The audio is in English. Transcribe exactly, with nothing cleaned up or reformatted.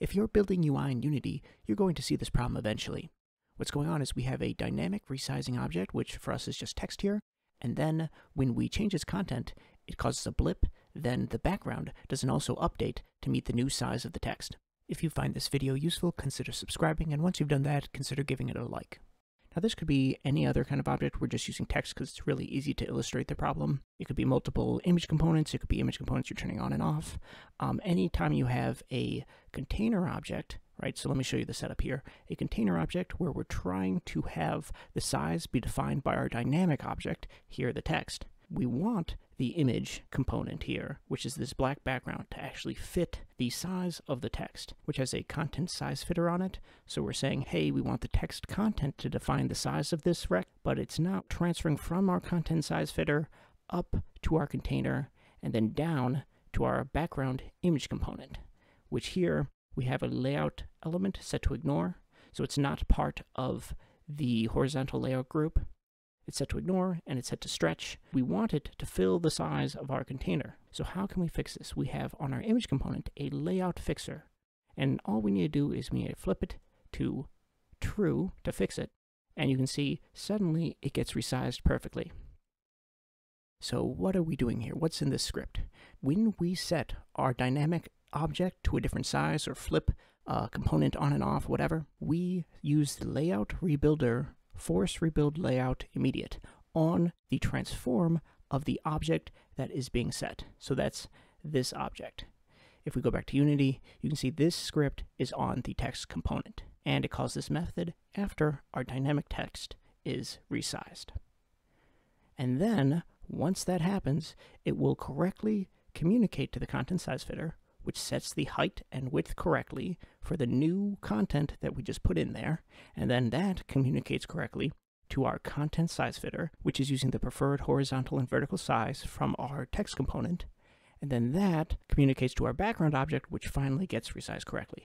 If you're building U I in Unity, you're going to see this problem eventually. What's going on is we have a dynamic resizing object, which for us is just text here, and then when we change its content, it causes a blip, then the background doesn't also update to meet the new size of the text. If you find this video useful, consider subscribing, and once you've done that, consider giving it a like. Now this could be any other kind of object. We're just using text because it's really easy to illustrate the problem. It could be multiple image components. It could be image components you're turning on and off. Um, anytime you have a container object, right? So let me show you the setup here. A container object where we're trying to have the size be defined by our dynamic object, here the text. We want the image component here, which is this black background, to actually fit the size of the text, which has a ContentSizeFitter on it. So we're saying, hey, we want the text content to define the size of this rect, but it's not transferring from our ContentSizeFitter up to our container and then down to our background image component, which here we have a layout element set to ignore. So it's not part of the horizontal layout group. It's set to ignore, and it's set to stretch. We want it to fill the size of our container. So how can we fix this? We have on our image component a layout fixer, and all we need to do is we need to flip it to true to fix it, and you can see suddenly it gets resized perfectly. So what are we doing here? What's in this script? When we set our dynamic object to a different size or flip a component on and off, whatever, we use the layout rebuilder force rebuild layout immediate on the transform of the object that is being set. So that's this object. If we go back to Unity, you can see this script is on the text component, and it calls this method after our dynamic text is resized. And then once that happens, it will correctly communicate to the ContentSizeFitter, which sets the height and width correctly for the new content that we just put in there, and then that communicates correctly to our ContentSizeFitter, which is using the preferred horizontal and vertical size from our text component, and then that communicates to our background object, which finally gets resized correctly.